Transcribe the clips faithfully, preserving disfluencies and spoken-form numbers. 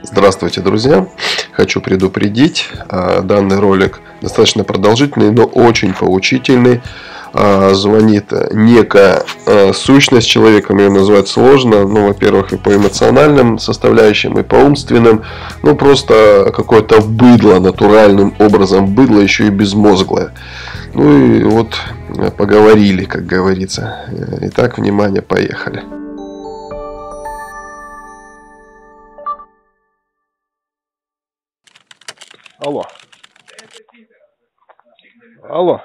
Здравствуйте, друзья! Хочу предупредить, данный ролик достаточно продолжительный, но очень поучительный. Звонит некая сущность человека, ее назвать сложно. Ну, во-первых, и по эмоциональным составляющим, и по умственным. Ну, просто какое-то быдло, натуральным образом быдло, еще и безмозглое. Ну и вот поговорили, как говорится. Итак, внимание, поехали. Алло. Алло.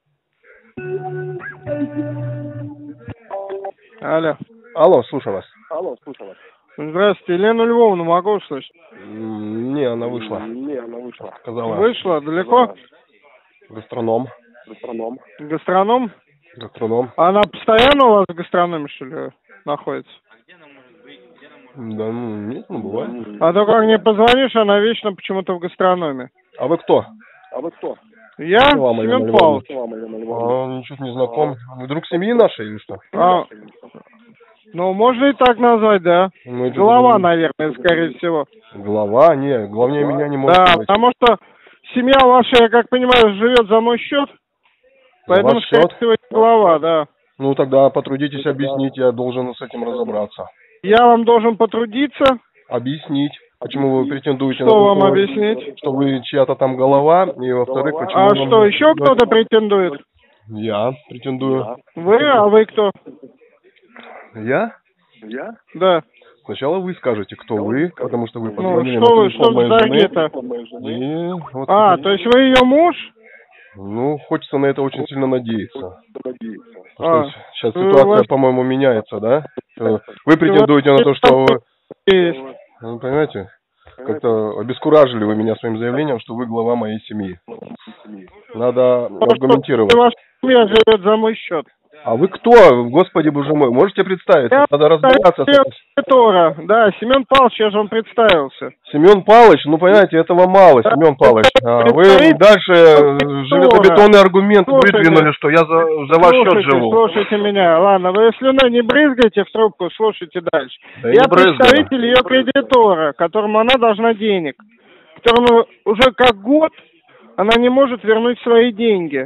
Алло. Алло, слушаю вас. Алло, слушаю вас. Здравствуйте, Елену Львовну могу услышать? Не, она вышла. Не, она вышла. Сказала. Вышла? Далеко? Гастроном. Гастроном. Гастроном? Гастроном. Она постоянно у вас в гастрономе, что ли, находится? Да, ну, нет, ну, бывает. А то как не позвонишь, она вечно почему-то в гастрономе. А вы кто? А вы кто? Я Семен Павлович. А, ничего не знаком. Вы друг семьи нашей или что? А, ну, можно и так назвать, да. Ну, Глава, наверное, скорее всего. Глава? Не, главнее меня не может Да, быть. потому что семья ваша, я как понимаю, живет за мой счет. Поэтому, ваш скорее счет? всего, глава, да. Ну, тогда потрудитесь объяснить, я должен с этим разобраться. Я вам должен потрудиться. Объяснить, почему вы претендуете Что на вам то, объяснить? что вы чья-то там голова, и во-вторых, почему... А вам- что, еще кто-то претендует? Я претендую. Вы, а вы кто? Я? Я? Да. Сначала вы скажете, кто вы, потому что вы Ну, позвонили что на вы, телефон что моей за жены. где-то? И вот А, теперь- то есть вы ее муж? Ну, хочется на это очень сильно надеяться. А, Сейчас ну, ситуация, ваш- по-моему, меняется, да? Э, Вы претендуете на то, что вы... Есть. Ну, понимаете, как-то обескуражили вы меня своим заявлением, что вы глава моей семьи. Надо аргументировать. Ваша семья живет за мой счет. А вы кто, господи боже мой, можете представиться? Я Надо разбираться с этим. Тора. Да, Семен Павлович, я же вам представился. Семен Павлович, ну понимаете, этого мало, Да, Семен Павлович. А, вы представитель дальше Тора. железобетонный аргумент Слушайте. выдвинули, что я за, за ваш счет Слушайте, живу. слушайте меня. Ладно, вы слюной не брызгайте в трубку, слушайте дальше. Да Я не брызгаю. представитель ее кредитора, которому она должна денег. Которому уже как год она не может вернуть свои деньги.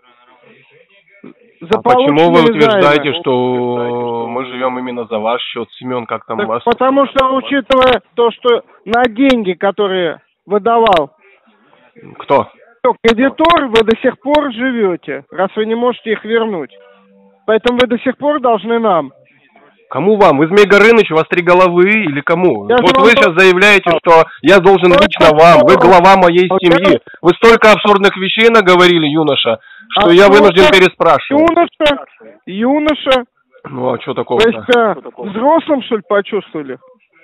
За А почему вы полученные утверждаете, займы. что мы живем именно за ваш счет, Семен, как там Так вас? потому что, учитывая то, что на деньги, которые выдавал Кто? кредитор, вы до сих пор живете, раз вы не можете их вернуть. Поэтому вы до сих пор должны нам. Кому вам? Вы Змей Горыныч, у вас три головы или кому? Я вот же вы вам сейчас то- заявляете, что я должен Ну, лично это вам, вы что? глава моей Вот семьи. это- Вы столько абсурдных вещей наговорили, юноша, что А я что вынужден это? переспрашивать. Юноша, юноша, Ну а что то такого-то? есть а, взрослым, что ли, почувствовали?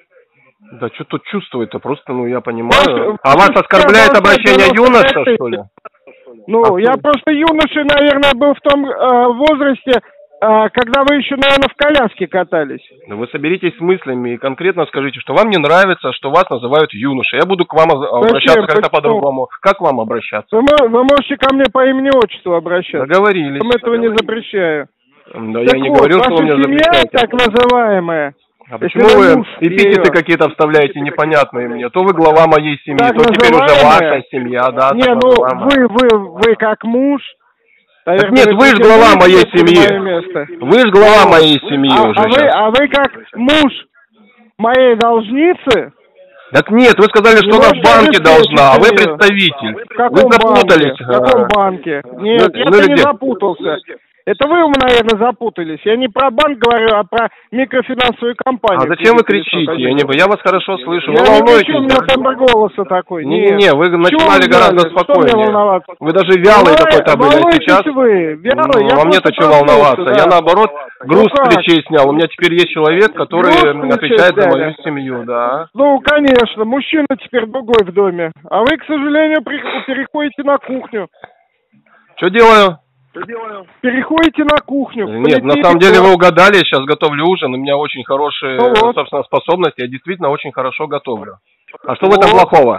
Да что тут чувствует-то, просто, ну я понимаю. Ваш- А вас ваш оскорбляет ваш обращение девяносто юноша, пять что ли? Ну, А я кто? просто юношей, наверное, был в том э, возрасте, э, когда вы еще, наверное, в коляске катались. Да вы соберитесь с мыслями и конкретно скажите, что вам не нравится, что вас называют юношей. Я буду к вам обращаться Зачем? как-то Почему? по-другому. Как к вам обращаться? Вы, мо- вы можете ко мне по имени-отчеству обращаться. Договорились. Я вам этого не запрещаю. Да Так я не вот, говорил, что ваша вы меня семья, запрещаете. так называемая, А если почему вы вы муж эпитеты её- какие-то вставляете непонятные мне? То вы глава моей семьи, Так то теперь уже называемая? ваша семья, да? не, так ну, называемая. вы, вы, вы как муж... Так нет, вы ж глава моей семьи. Место. Вы же глава моей семьи а, уже а, вы, сейчас. а вы как муж моей должницы? Так нет, вы сказали, что Не она в можете банке обеспечить должна, а вы её. представитель. В каком Вы запутались. банке? В каком банке? Нет, Ну, я ну, не где? запутался. Это вы, наверное, запутались. Я не про банк говорю, а про микрофинансовую компанию. А зачем вы кричите? Я, не, я вас хорошо слышу. Я Вы не волнуетесь? кричу, у меня тембр голоса такой. Не-не-не, вы начинали гораздо спокойнее. Вы даже вялый какой-то были, а сейчас... вы, вялый, Ну, я а мне-то просто что волноваться? проснулся, Я да. наоборот груз Ну с как? плечей снял. У меня теперь есть человек, который Груз с плечей отвечает за мою сняли? семью, да. Ну, конечно, мужчина теперь другой в доме. А вы, к сожалению, при- переходите на кухню. Что делаю? Переходите на кухню. Нет, на Полетите самом деле в- вы угадали, я сейчас готовлю ужин, у меня очень хорошие, Ну вот. собственно, способности, я действительно очень хорошо готовлю. А что в этом Вот. плохого?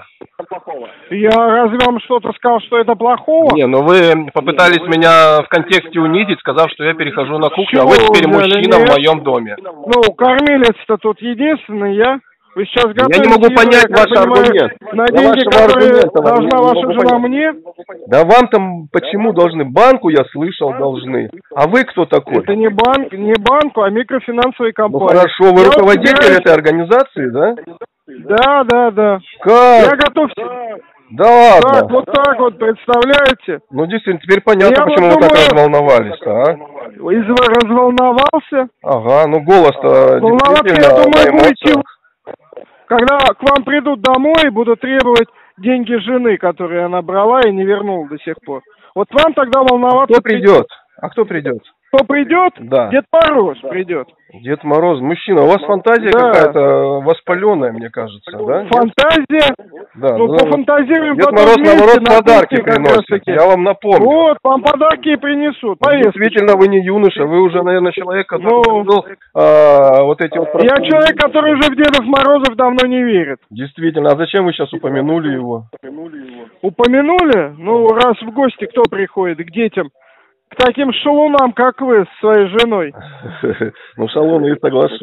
Я разве вам что-то сказал, что это плохого? Не, ну вы попытались меня в контексте унизить, сказав, что я перехожу на кухню, а Чего вы вы теперь взяли? мужчина в Нет. моем доме. Ну, кормилец-то тут единственный я. Вы сейчас готовите... Я не могу понять ваш аргумент. На деньги, которые должна ваша жена мне? Да вам там почему должны? Банку, я слышал, должны. А вы кто такой? Это не банк, не банку, а микрофинансовой компании. Ну хорошо, вы руководитель этой организации, да? Да, да, да. Как? Я готов... Да ладно. Так, вот так вот, представляете? Ну, действительно, теперь понятно, я почему вот вы думаю, так разволновались-то, а? Из разволновался. Ага, ну голос-то Волноваться, я думаю, будете... Когда к вам придут домой и будут требовать деньги жены, которые она брала и не вернула до сих пор. Вот вам тогда волноваться... Кто придет? А кто придет? Кто придет? Да. Дед Мороз придет. Дед Мороз. Мужчина, у вас фантазия да. какая-то воспаленная, мне кажется, да? Фантазия? Да. Ну, пофантазируем. Дед Мороз, наоборот, подарки приносит. Я вам напомню. Вот, вам подарки и принесут. Ну, действительно, вы не юноша, вы уже, наверное, человек, который... Ну, был, а, вот эти вот... Я человек, который уже в Дедов Морозов давно не верит. Действительно. А зачем вы сейчас упомянули его? Упомянули? Ну, раз в гости кто приходит к детям? К таким шалунам, как вы, с своей женой. Ну, шалуны и соглашусь.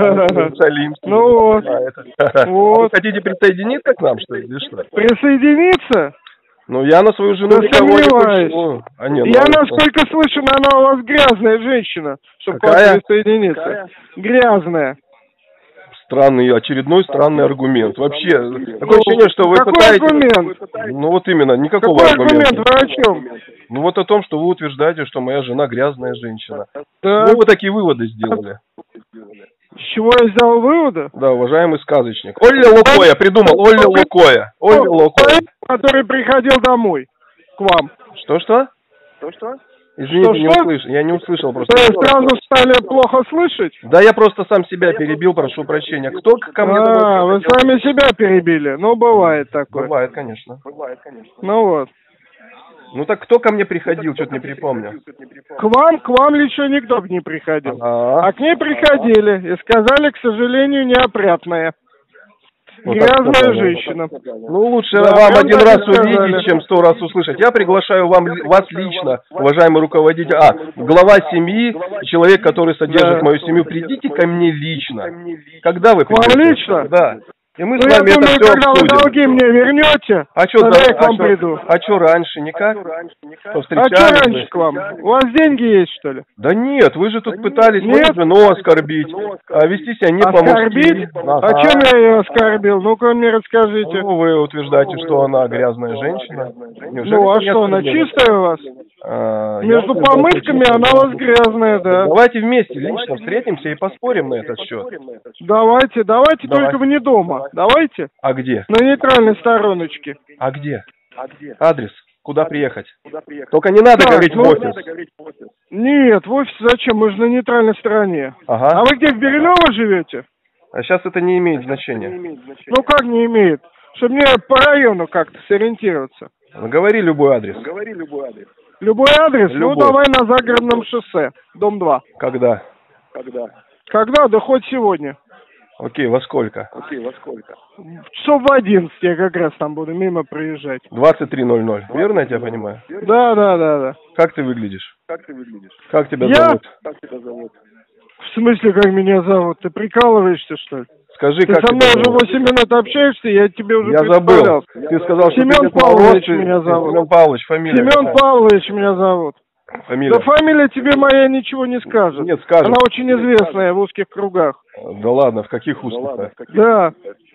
Ну вот. Вы хотите присоединиться к нам, что ли, или что? Присоединиться? Ну, я на свою жену никого не хочу. А, нет, я, ну, насколько слышу, она у вас грязная женщина, чтобы к вам присоединиться. Какая? Грязная. Странный, очередной странный аргумент. Вообще, такое ощущение, что вы Какой пытаетесь... аргумент? Ну вот именно, никакого Какой аргумента. аргумент? Вы о чем? Ну вот о том, что вы утверждаете, что моя жена грязная женщина. Да. Ну вы такие выводы сделали. С чего я сделал выводы? Да, уважаемый сказочник. Олля Лукоя, придумал, Олля Лукоя. Олля Лукоя. Который приходил домой к вам. Что-что? Что-что? Извините, что, не что? услышал. Я не услышал просто. Вы сразу стали плохо слышать? Да я просто сам себя перебил, прошу прощения. Кто ко мне... А, вы сами себя перебили. Ну, бывает такое. Бывает, конечно. Бывает, конечно. Ну вот. Ну так кто ко мне приходил, что-то не припомню. К вам, к вам лично никто не приходил. А, а к ней приходили и сказали, к сожалению, неопрятная. Вот грязная женщина. Ну, лучше да, вам один раз увидеть, сказали. Чем сто раз услышать. Я приглашаю вам, вас лично, уважаемый руководитель, а, глава семьи, человек, который содержит да. мою семью, придите ко мне лично. Когда вы придете? К вам лично? Да. И мы ну, с вами я это думаю, все когда обсудим. Вы долги мне вернете, а что, тогда да, я к вам а приду. А что раньше? Никак? А что раньше к вам? У вас деньги есть, что ли? Да нет, вы же тут да пытались мою жену оскорбить, а вести себя не по-мужски. Оскорбить? Ага. А чем я ее оскорбил? Ну-ка мне расскажите. Ну, вы утверждаете, что она грязная женщина. Неужели ну, а что, она чистая у вас? А, Между помывками она у вас грязная, да. Давайте вместе лично встретимся и поспорим на этот счет. Давайте, давайте, давайте. Только вне дома. Давайте. А где? На нейтральной стороночке. А где? А где? Адрес. Куда приехать? Куда приехать? Только не надо так, говорить ну, в офис. Нет, в офис зачем? Мы же на нейтральной стороне. Ага. А вы где, в Бирюлево живете? А сейчас это не имеет значения. Не имеет значения. Ну как не имеет? Чтобы мне по району как-то сориентироваться. Ну, говори любой адрес. Говори любой адрес. Любой адрес? Любой. Ну давай на Загородном шоссе, дом два. Когда? Когда? Когда? Да хоть сегодня. Окей, во сколько? Окей, во сколько? Часов в одиннадцать я как раз там буду мимо проезжать. двадцать три ноль ноль, верно я тебя понимаю? Да, да, да, да. Как ты выглядишь? Как ты выглядишь? Как тебя я? зовут? Как тебя зовут? В смысле, как меня зовут? Ты прикалываешься, что ли? Скажи, ты как со мной уже восемь минут общаешься, я тебе уже я забыл. Ты сказал, что Семен Павлович меня зовут. Семен Павлович, фамилия. Семен какая? Павлович меня зовут. Фамилия. Да фамилия тебе моя ничего не скажет. Нет, скажет. Она очень известная в узких кругах. Да ладно, в каких узких? Да, ладно, в каких? Да.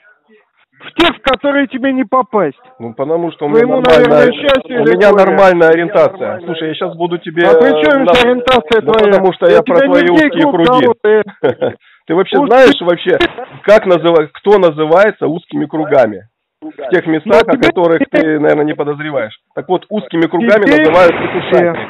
В тех, в которые тебе не попасть. Ну, потому что у меня, Твоему, нормальная, наверное, счастье у меня нормальная ориентация. Слушай, я сейчас буду тебе... А при чем здесь ориентация ну, твоя? потому что я, я про твои узкие круги. Ты вообще знаешь, вообще, как называть, кто называется узкими кругами? В тех местах, о которых ты, наверное, не подозреваешь. Так вот, узкими кругами называют петушатник.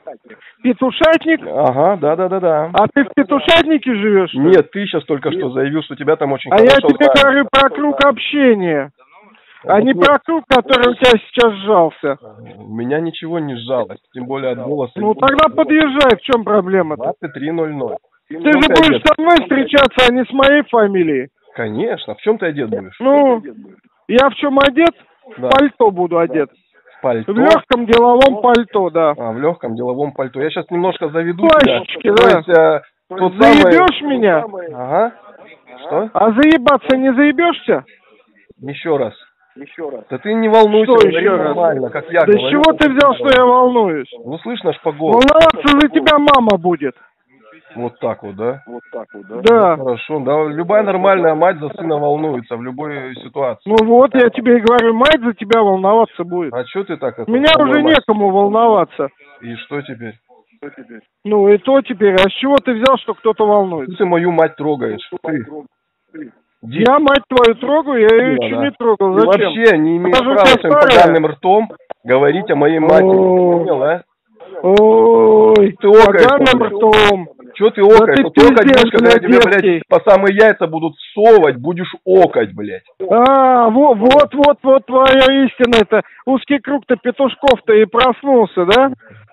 Петушатник? Ага, да-да-да-да. А ты в петушатнике живешь? Нет, ты сейчас только что заявил, что тебя там очень а хорошо А я тебе знают. говорю про круг общения, а не про круг, который у тебя сейчас сжался. У меня ничего не сжалось, тем более от голоса. Ну тогда подъезжай, в чем проблема-то? двадцать три ноль ноль. Ты же будешь со мной встречаться, а не с моей фамилией. Конечно, в чем ты одет будешь? Ну, я в чем одет? Да. В пальто буду одет. Пальто? В легком деловом пальто, да. А, в легком деловом пальто. Я сейчас немножко заведу Плащики, тебя. да. То есть, а, тот Заебешь самый... меня? Ага. Что? А заебаться не заебешься? Еще раз. Еще раз. Да ты не волнуйся, что говори нормально, как я да говорю. Да с чего ты взял, что я волнуюсь? Ну, слышно ж по голосу. Волноваться за тебя мама будет. Вот так вот, да? Вот так вот, да? Да. Ну, хорошо, да. Любая нормальная мать за сына волнуется в любой ситуации. Ну вот, я тебе и говорю, мать за тебя волноваться будет. А что ты так? Это, Меня уже мать? некому волноваться. И что теперь? Что теперь? Ну и то теперь. А с чего ты взял, что кто-то волнуется? Ты мою мать трогаешь. Ты. Ты. Я мать твою трогаю, я ее еще не трогал. Зачем? Ты вообще не имеешь права своим поганым ртом говорить о моей матери. Понял, а? Ой, ты окаешь, поганым ртом. Че ты окаешь? Да ты окать, когда тебе, блядь, по самые яйца будут всовывать, будешь окать, блядь. А, вот, вот, вот, вот твоя истина, это узкий круг-то петушков-то и проснулся, да?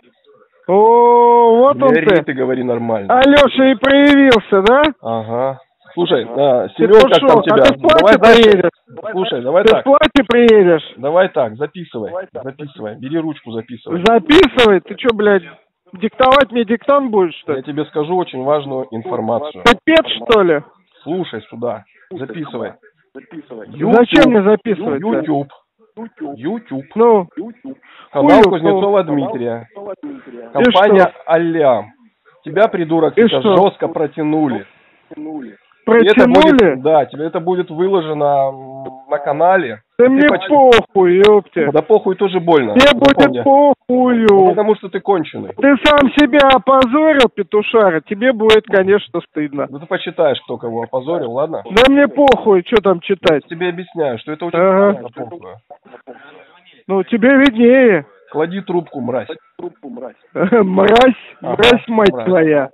О, вот он ты. ты говори нормально. Алеша и проявился, да? Ага. Слушай, а, Семен, как там тебя? А ты в платье давай приедешь? Слушай, давай ты так. Ты в платье приедешь? Давай так, записывай, давай так, записывай. Бери ручку, записывай. Записывай? Ты что, блядь, диктовать мне диктант будешь, что ли? Я тебе скажу очень важную информацию. Капец, что ли? Слушай сюда, записывай. Записывай. Зачем мне записывать? YouTube. YouTube. Ну? Канал Кузнецова Дмитрия. Компания Алям. Тебя, придурок, сейчас жестко протянули. Протянули? Это будет, да, тебе это будет выложено на канале. Да мне поч... похуй, ёпте. Да похуй тоже больно. Мне будет похую. Ну, потому что ты конченый. Ты сам себя опозорил, петушара, тебе будет, конечно, стыдно. Ну ты почитаешь, кто кого опозорил, ладно? Да мне похуй, что там читать. Я тебе объясняю, что это очень ага. похуй. Ну тебе виднее. Клади трубку, мразь. Трубку, мразь. Мразь, мразь, мать твоя.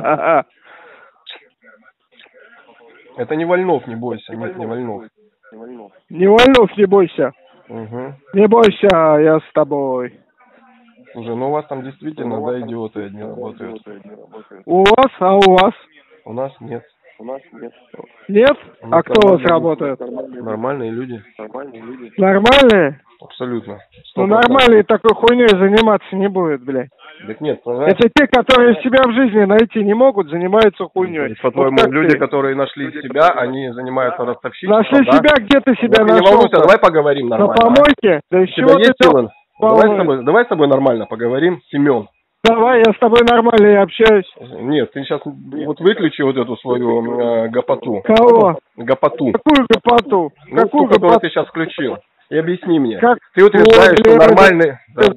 Это не Вольнов, не бойся. Нет, не Вольнов. Не Вольнов, не бойся. Угу. Не бойся, я с тобой. Слушай, ну у вас там действительно, да, идиоты одни работают. У вас, а у вас? У нас нет. У нас нет. Нет? А кто у вас работает? Нормальные люди. Нормальные люди. Нормальные? Абсолютно. Ну нормальные такой хуйней заниматься не будет, блядь. Так нет, понимаешь? Это те, которые себя в жизни найти не могут, занимаются хуйней. По-твоему, вот люди, ты? которые нашли себя, они занимаются ростовщичеством, Нашли да? себя, где ты себя ну, нашел? Не волнуйся, давай поговорим нормально. На помойке? Да из чего есть ты силы? Давай с, тобой, давай с тобой нормально поговорим, Семен. Давай, я с тобой нормально и общаюсь. Нет, ты сейчас вот выключи вот эту свою э, гопоту. Кого? Гопоту. Какую гопоту? Ну, Какую ту, которую ты сейчас включил. И объясни мне. Как? Ты утверждаешь, Ой, что нормальные...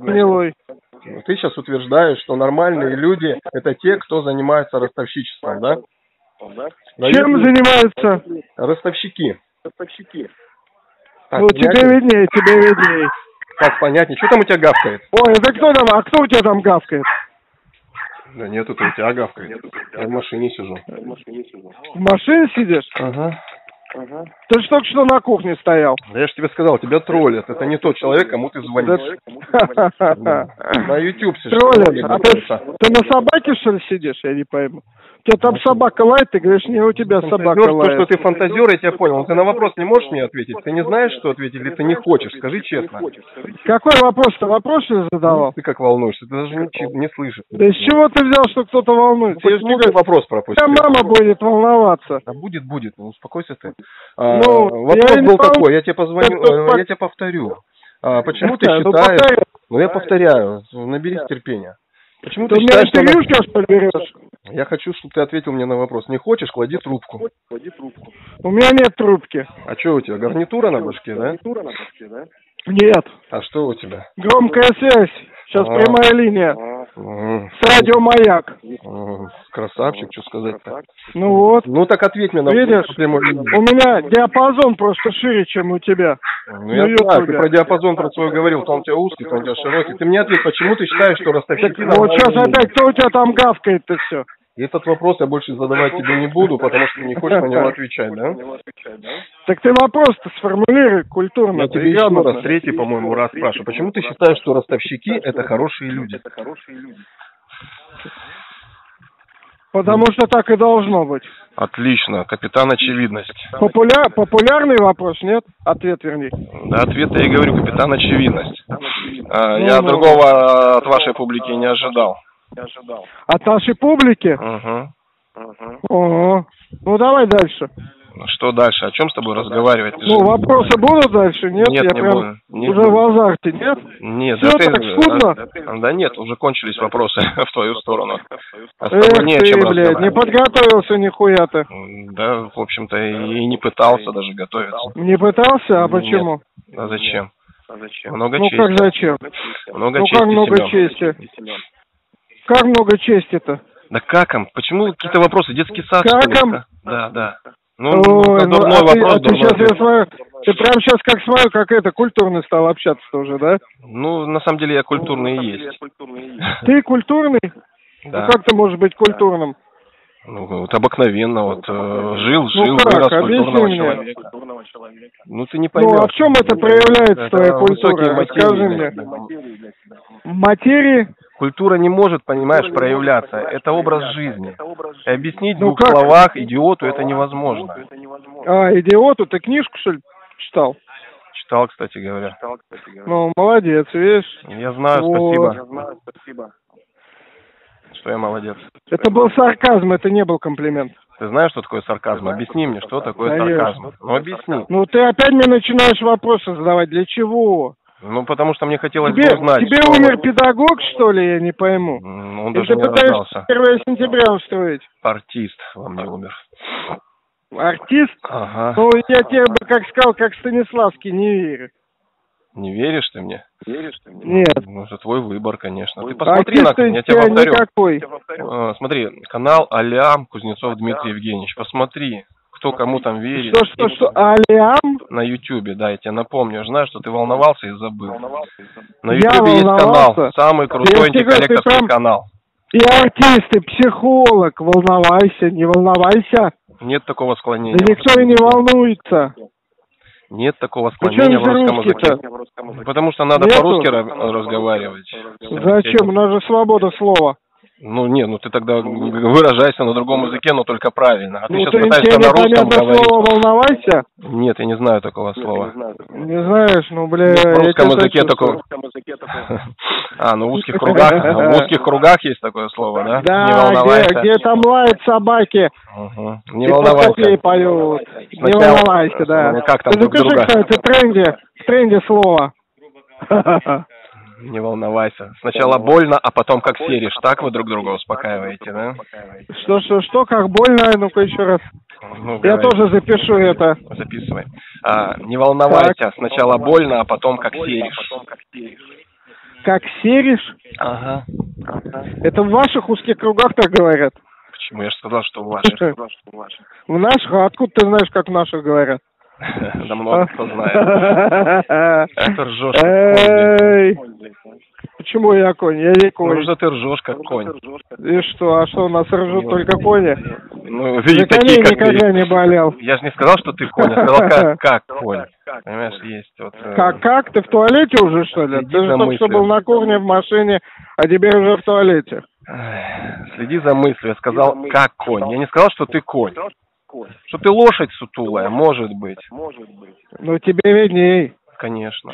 Да, ты сейчас утверждаешь, что нормальные люди – это те, кто занимается ростовщичеством, да? Чем да, занимаются? Ростовщики. Ростовщики. Так, ну, понятнее? Тебе виднее, тебе виднее. Как понятнее? Что там у тебя гавкает? Ой, это кто там? А кто у тебя там гавкает? Да нет, это у тебя гавкает. Нет, я в машине сижу. Я в машине сижу. В машине сидишь? Ага. Ага. Ты же только что на кухне стоял. Да я же тебе сказал, тебя троллят. Это не тот человек, кому ты звонишь. На YouTube сидишь. Троллят. А ты, ты на собаке, что ли, сидишь? Я не пойму. У тебя там собака лает, ты говоришь, не у тебя собака лает. То, что ты фантазер, я тебя понял. Ты на вопрос не можешь мне ответить? Ты не знаешь, что ответить, или ты не хочешь? Скажи честно. Какой вопрос-то? Вопрос что задавал? Ты как волнуешься? Ты даже не, не слышишь. Да из чего ты взял, что кто-то волнуется? Я же не вопрос пропустил. У тебя мама будет волноваться. Да будет, будет. Ну, успокойся ты. А, ну, вопрос был такой, я тебе позвоню, я тебе повторю. А, почему ты считаешь... Ну, я повторяю, наберись терпения. Почему ты, ты считаешь, что... Интервью сейчас поберешь? Я хочу, чтобы ты ответил мне на вопрос. Не хочешь, клади трубку. Клади трубку. У меня нет трубки. А что у тебя, гарнитура на башке, да? Гарнитура на башке, да? Нет. А что у тебя? Громкая связь. Сейчас а, прямая линия. А, с радио «Маяк». А, красавчик, что сказать-то? Ну вот. Ну так ответь мне на Видишь, прямую линию. У меня диапазон просто шире, чем у тебя. Ну я ну, знаю, ты про диапазон про свой говорил, то он у тебя узкий, то он у тебя широкий. Ты мне ответь, почему ты считаешь, что ростовщики... Вот сейчас опять, кто у тебя там гавкает-то все? Этот вопрос я больше задавать тебе не буду, потому что ты не хочешь на него отвечать, да? Так ты вопрос-то сформулируй культурно. Я тебе еще раз, третий, по-моему, раз спрашиваю. Почему ты считаешь, что ростовщики – это хорошие люди? Потому что так и должно быть. Отлично. Капитан Очевидность. Популя... Популярный вопрос, нет? Ответ, вернее. Да, ответ я и говорю, Капитан Очевидность. А, ну, я ну, другого от вашей публики не ожидал. Не ожидал. От нашей публики? Угу. Угу. Ого. Ну давай дальше. Что дальше? О чем с тобой разговаривать? Ну, вопросы будут дальше? Нет, нет я не прям буду. Не уже буду. в азарте, нет? Нет, Все да так ты, скудно? Да, да нет, уже кончились вопросы в твою сторону. А с Эх тобой не о ты, чем блядь, не разговаривать. подготовился нихуя ты. Да, в общем-то, и не пытался даже готовиться. Не пытался? А Нет. почему? А зачем? Много Ну чести. как зачем? Много Ну чести, как много Семен. чести? Как много чести-то? Да каком? Почему какие-то вопросы? Детский сад, что ли? Каком? Да, да. Ну, Ой, ну, ну, дурной а ты, вопрос, а ты дурной сейчас, ответ. я смотрю, ты прям сейчас как смотрю, как это, культурный стал общаться тоже, да? Ну, на самом деле я культурный и есть. Ты культурный? Да. Ну как ты можешь быть культурным? Ну, вот обыкновенно, вот, э, жил, жил, Ну как, вырос объясни культурного мне. человека. Ну, ты не поймешь. Ну а в чем это проявляется, Это твоя высокие культура? материи Расскажи для мне. тебя. В материи? Культура не может, понимаешь, проявляться. Это образ жизни. И объяснить в Ну двух как? словах идиоту это невозможно. А, идиоту, ты книжку, что ли, читал? Читал, кстати говоря. Ну, молодец, видишь? Я знаю, Вот. спасибо. Что я молодец. Это был сарказм, это не был комплимент. Ты знаешь, что такое сарказм? Объясни мне, что такое Конечно. сарказм. Ну, объясни. Ну, ты опять мне начинаешь вопросы задавать. Для чего? Ну, потому что мне хотелось Тебе, бы узнать, тебе что... умер педагог, что ли, я не пойму? М, Он Или даже ты не пытаешься рождался. первое сентября устроить? Артист во мне умер. Артист? Ага. Ну, я тебе бы, как сказал, как Станиславский, не верю. Не веришь ты мне? Нет. Ну, это твой выбор, конечно. Ты посмотри Артист на... из Я тебе тебя повторю. никакой. А, смотри, канал Алям Кузнецов Дмитрий Евгеньевич. Посмотри, кто кому там верит. Что, что, что, Алиам? На Ютубе, да, я тебе напомню. Я же знаю, что ты волновался и забыл. На Я Ютубе есть волновался. канал. Самый Я крутой тебе говорю, ты антиколлекторский прям- канал. Ты артист, ты психолог, волновайся, не волновайся. Нет такого Да склонения. никто и не волнуется. Нет такого Почему склонения в за русском русский-то? языке. Потому что надо Нету? по-русски ра- разговаривать. Зачем? У нас же свобода слова. Ну, не, ну ты тогда выражайся на другом языке, но только правильно. А ты Ну, сейчас ты пытаешься тебе на русском непонятно говорить. слово «волновайся»? Нет, я не знаю такого слова. Не знаешь, ну, бля, В я русском тебя языке сочувствую. такого... А, ну в узких кругах, в узких кругах есть такое слово, да? Не Да, волновайся. где, где там лают собаки, Угу. Не и волновайся. пацаны поют. Не Сначала- волновайся, да. Ну, как там Ты друг запиши, друга? кстати, в тренде, в тренде слово. Не волновайся. Сначала больно, а потом как серишь. Так вы друг друга успокаиваете, да? Что, что, что, как больно? Ну-ка еще раз. Ну, Я говори. тоже запишу это. Записывай. А, не волновайся. Сначала больно, а потом как серишь. Как серишь? Ага. Это в ваших узких кругах так говорят? Почему? Я же сказал, что в ваших. В наших? А откуда ты знаешь, как в наших говорят? Да много кто знает. Ты ржешь, как Эй! конь. Почему я конь? Я не Потому конь. что ты ржешь, как конь. И что? А что, у нас ржут только кони? Ну, За видите, коней такие, как никогда ты. не болел. Я же не сказал, что ты конь, я сказал, как, как конь. Понимаешь, есть вот... э, Как, как? Ты в туалете уже, что ли? Следи Ты же за только что мыслью. был на кухне, в машине, а теперь уже в туалете. эх, Следи за мыслью. Я сказал, как конь. Я не сказал, что ты конь. Что ты лошадь сутулая, может быть. Ну, тебе видней. Конечно.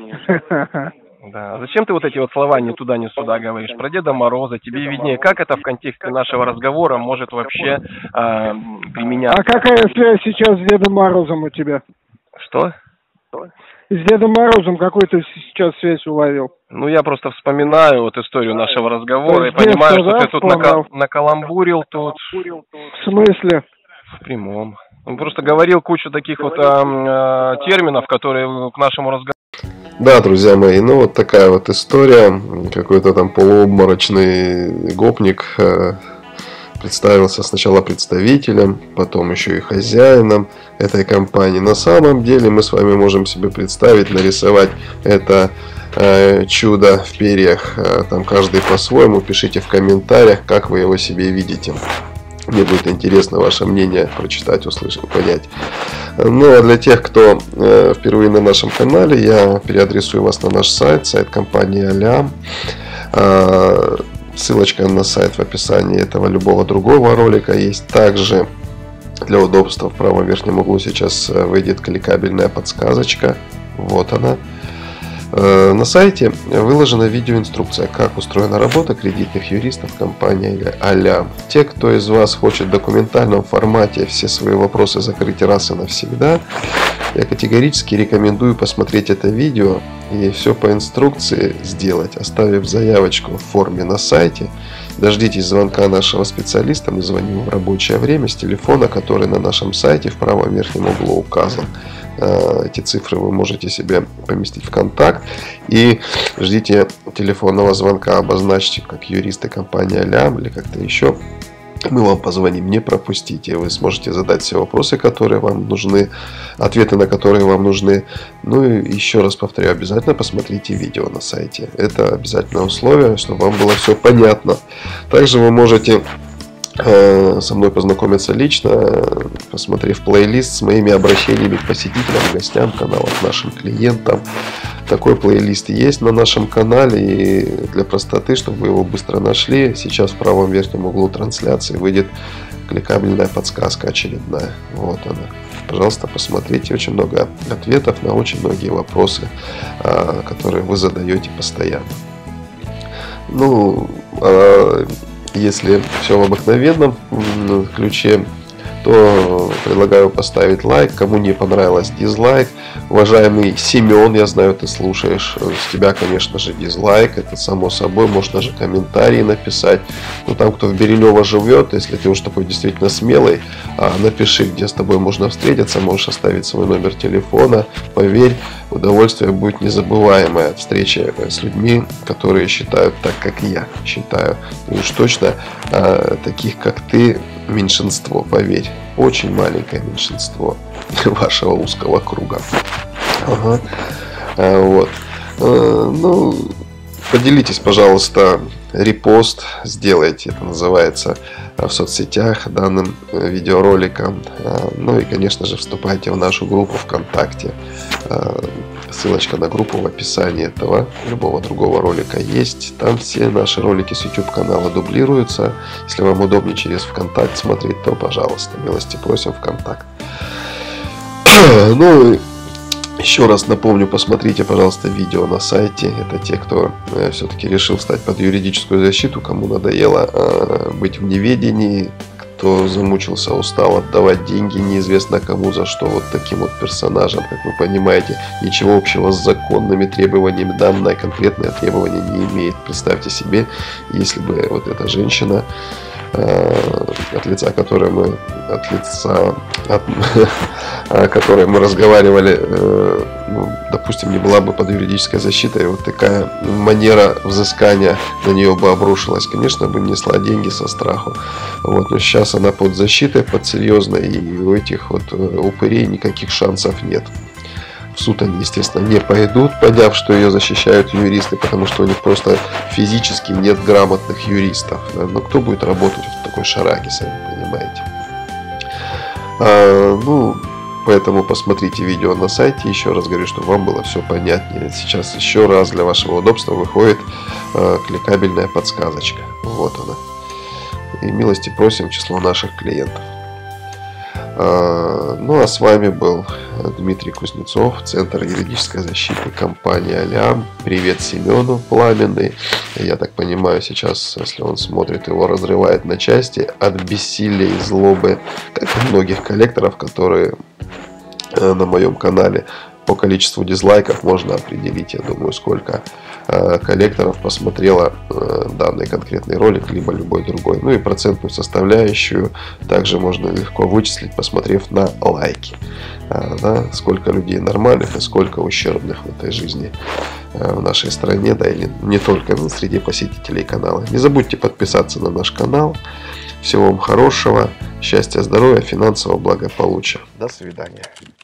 Да. А зачем ты вот эти вот слова ни туда, ни сюда говоришь? Про Деда Мороза, тебе виднее. Как это в контексте нашего разговора может вообще э, применяться? А какая связь сейчас с Дедом Морозом у тебя? Что? С Дедом Морозом какую ты сейчас связь уловил? Ну, я просто вспоминаю вот историю нашего разговора и То есть понимаю, детство, что да, ты тут вспомнил? нака- накаламбурил тут В смысле? в прямом. Он просто говорил кучу таких вот э, э, терминов, которые к нашему разговору... Да, друзья мои, ну вот такая вот история. Какой-то там полуобморочный гопник э, представился сначала представителем, потом еще и хозяином этой компании. На самом деле мы с вами можем себе представить, нарисовать это э, чудо в перьях. Э, там каждый по-своему. Пишите в комментариях, как вы его себе видите. Мне будет интересно ваше мнение прочитать, услышать, понять. Ну а для тех, кто э, впервые на нашем канале, я переадресую вас на наш сайт, сайт компании Алям. Э, ссылочка на сайт в описании этого любого другого ролика есть. Также для удобства в правом верхнем углу сейчас выйдет кликабельная подсказочка. Вот она. На сайте выложена видеоинструкция, как устроена работа кредитных юристов компании Алям. Те, кто из вас хочет в документальном формате все свои вопросы закрыть раз и навсегда, я категорически рекомендую посмотреть это видео и все по инструкции сделать, оставив заявочку в форме на сайте. Дождитесь звонка нашего специалиста, мы звоним в рабочее время с телефона, который на нашем сайте в правом верхнем углу указан. Эти цифры вы можете себе поместить в контакт. И ждите телефонного звонка, обозначьте как юристы компании Алям или как-то еще. Мы вам позвоним, не пропустите. Вы сможете задать все вопросы, которые вам нужны, ответы на которые вам нужны. Ну и еще раз повторяю, обязательно посмотрите видео на сайте. Это обязательное условие, чтобы вам было все понятно. Также вы можете э, со мной познакомиться лично, посмотрев плейлист с моими обращениями к посетителям, гостям канала, к нашим клиентам. Такой плейлист есть на нашем канале, и для простоты, чтобы вы его быстро нашли, сейчас в правом верхнем углу трансляции выйдет кликабельная подсказка очередная. Вот она. Пожалуйста, посмотрите. Очень много ответов на очень многие вопросы, которые вы задаете постоянно. Ну, если все в обыкновенном ключе, то предлагаю поставить лайк. Кому не понравилось, дизлайк. Уважаемый Семен, я знаю, ты слушаешь. С тебя, конечно же, дизлайк. Это само собой. Можно же комментарии написать. Но там, кто в Берилево живет, если ты уж такой действительно смелый, напиши, где с тобой можно встретиться. Можешь оставить свой номер телефона. Поверь, удовольствие будет незабываемое от встречи с людьми, которые считают так, как я считаю. И уж точно таких, как ты, меньшинство, поверь. Очень маленькое меньшинство вашего узкого круга. Ага. А, вот. А, ну, поделитесь, пожалуйста, репост сделайте. Это называется в соцсетях данным видеороликом. А, ну и, конечно же, вступайте в нашу группу ВКонтакте. А, ссылочка на группу в описании этого любого другого ролика есть. Там все наши ролики с YouTube канала дублируются. Если вам удобнее через ВКонтакт смотреть, то, пожалуйста, милости просим ВКонтакт. Ну, еще раз напомню, посмотрите, пожалуйста, видео на сайте. Это те, кто э, все-таки решил встать под юридическую защиту, кому надоело э, быть в неведении, кто замучился, устал отдавать деньги неизвестно кому, за что, вот таким вот персонажам, как вы понимаете, ничего общего с законными требованиями данное конкретное требование не имеет. Представьте себе, если бы вот эта женщина, от лица которой мы от лица от, о которой мы разговаривали, ну, допустим, не была бы под юридической защитой, вот такая манера взыскания на нее бы обрушилась, конечно, бы несла деньги со страху. Вот, но сейчас она под защитой, под серьезной, и у этих вот упырей никаких шансов нет. В суд они, естественно, не пойдут, поняв, что ее защищают юристы, потому что у них просто физически нет грамотных юристов. Но кто будет работать в такой шараге, сами понимаете. А, ну, поэтому посмотрите видео на сайте. Еще раз говорю, чтобы вам было все понятнее. Сейчас еще раз для вашего удобства выходит а, кликабельная подсказочка. Вот она. И милости просим в число наших клиентов. Ну а с вами был Дмитрий Кузнецов, Центр юридической защиты компании Алям. Привет Семену, пламенный. Я так понимаю, сейчас, если он смотрит, его разрывает на части от бессилия и злобы, как и многих коллекторов, которые на моем канале. По количеству дизлайков можно определить, я думаю, сколько э, коллекторов посмотрело э, данный конкретный ролик, либо любой другой. Ну и процентную составляющую также можно легко вычислить, посмотрев на лайки. Э, да, сколько людей нормальных и сколько ущербных в этой жизни э, в нашей стране, да, или не только среди посетителей канала. Не забудьте подписаться на наш канал. Всего вам хорошего, счастья, здоровья, финансового благополучия. До свидания.